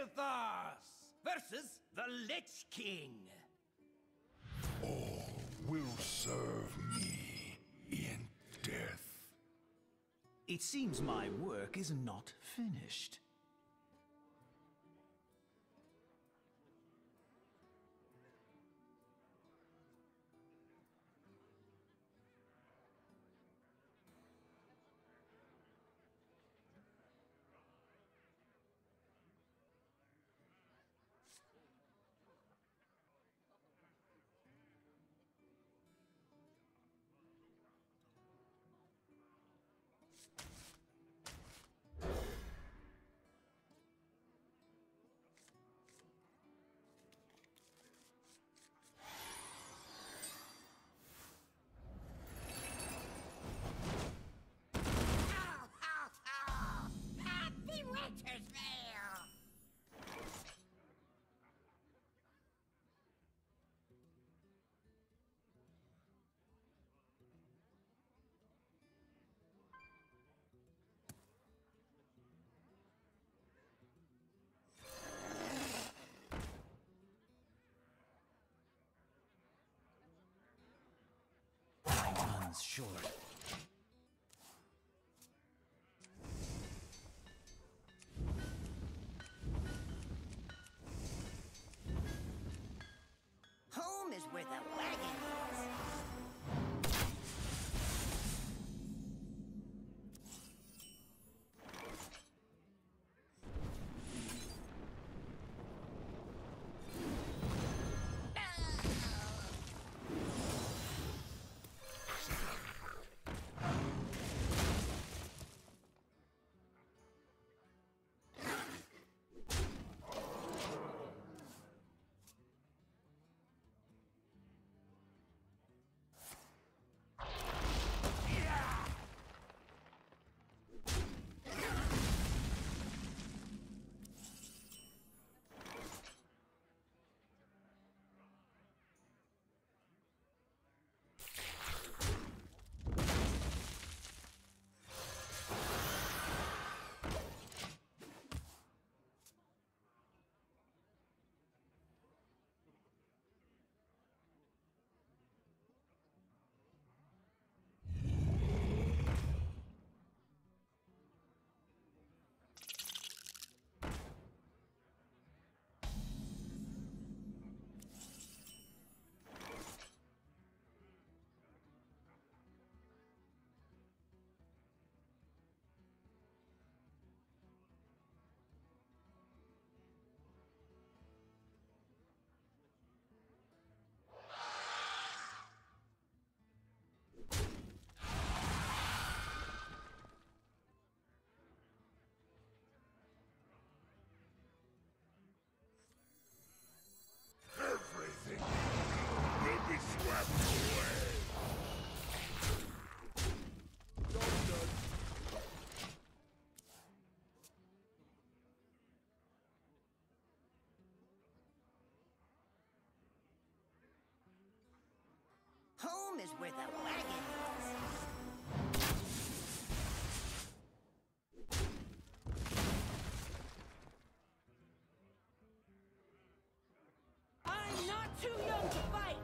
Azeroth versus the Lich King. All will serve me in death. It seems my work is not finished. Happy Winter's Veil! Time runs short. Home is where the wagon is. Everything will be swept away. Home is where the wagon is. I'm not too young to fight!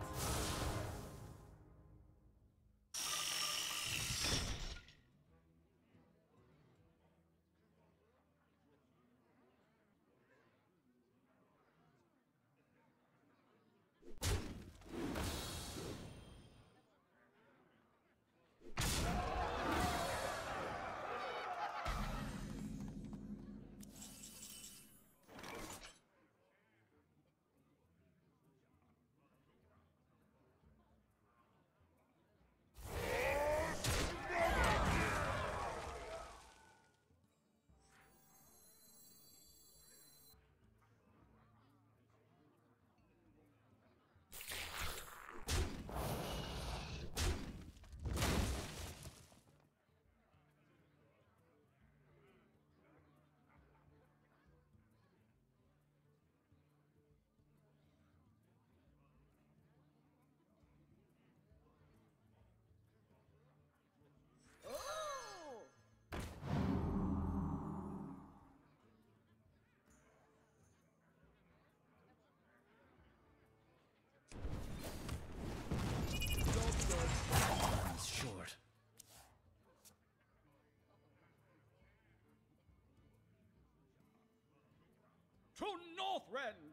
to Northrend!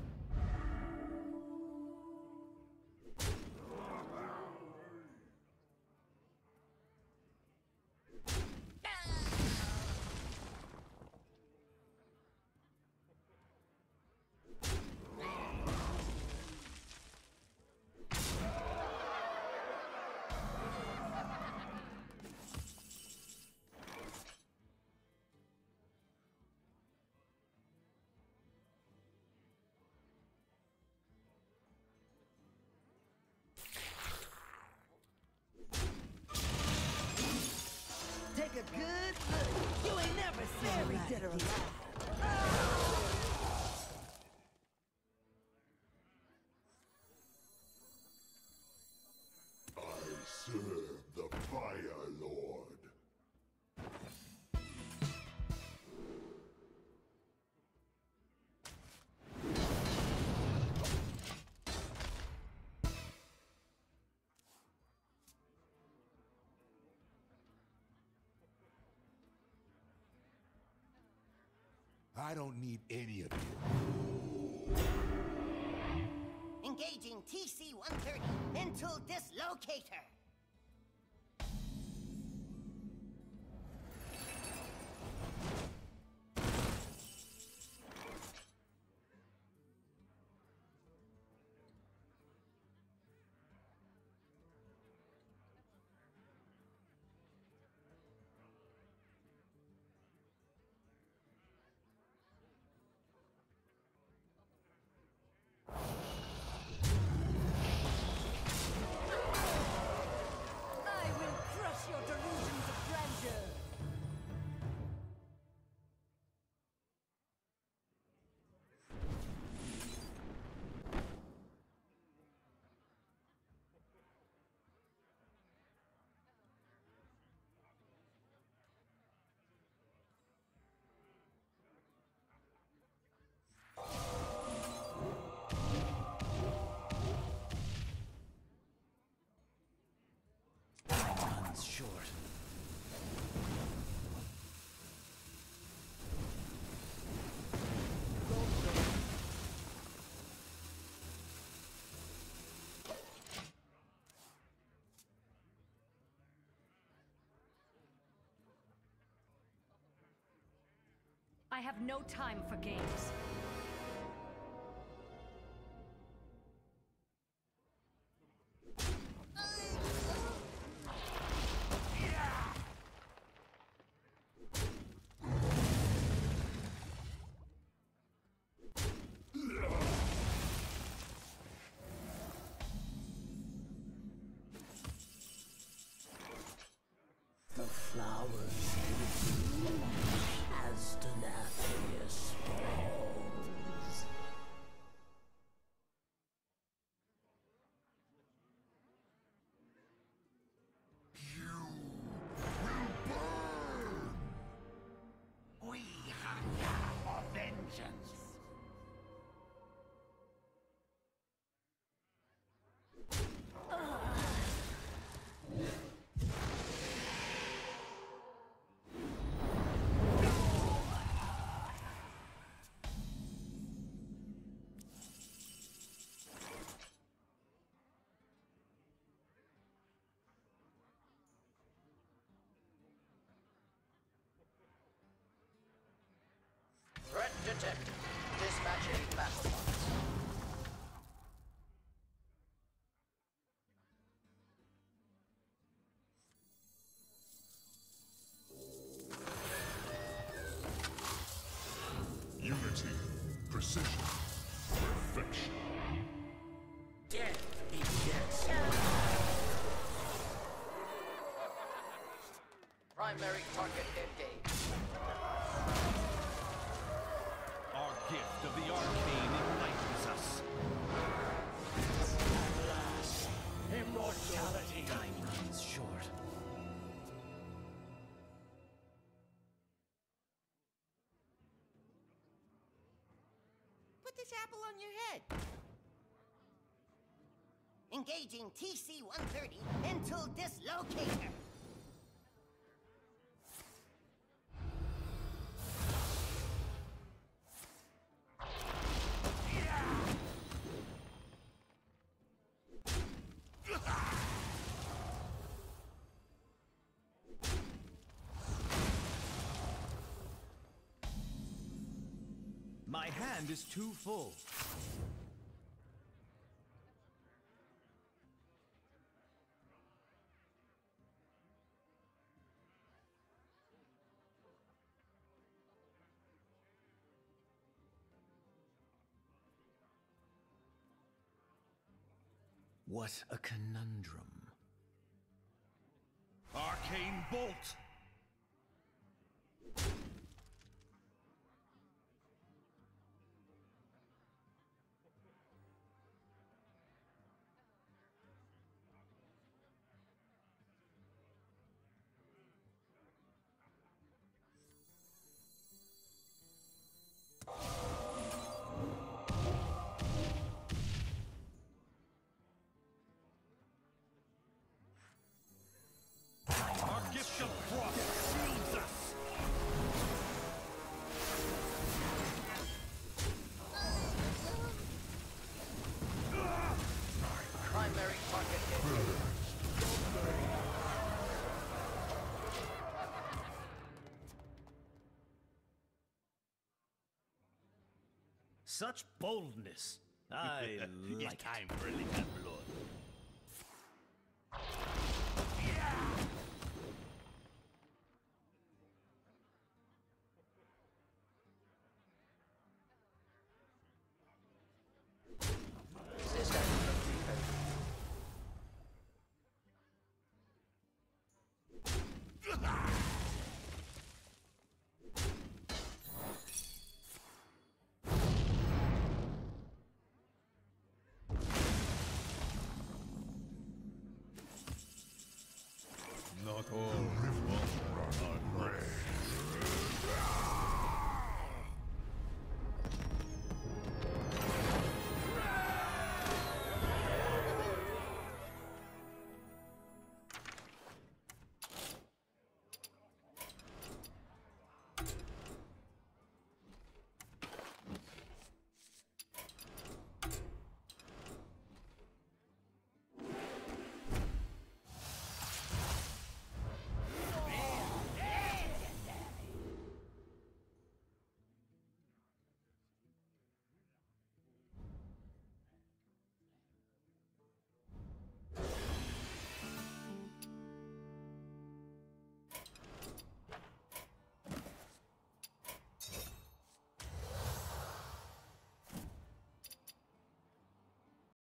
Take a good look. You ain't never seen me dead or alive. I serve the Fire Lord. I don't need any of you. Engaging TC-130 into dislocator. I will crush your delusions of grandeur. Runs short. I have no time for games. The flowers bloom as Denathrius falls. We hunger for vengeance! Threat detected. Dispatching battle bots. Unity, precision, perfection. Death begets. Primary target engaged. Our gift of the arcane enlightens us. Immortality! Time runs short. Put this apple on your head. Engaging TC-130 into dislocator. My hand is too full. What a conundrum. Arcane Bolt! Gift of frost seals us! Primary target engaged. Such boldness. I It's like it. time for a little